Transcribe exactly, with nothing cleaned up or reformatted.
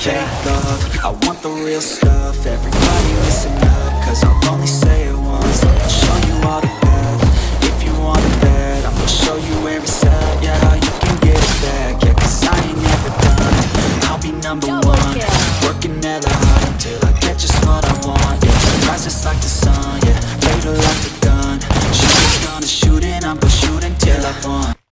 fake love, I want the real stuff. Everybody listen up, cause I'll only